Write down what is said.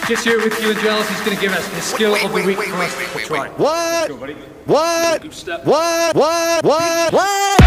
Just here with Keelan Giles. He's going to give us the skill of the week for us to try. What? Go, buddy. What? Good step. What?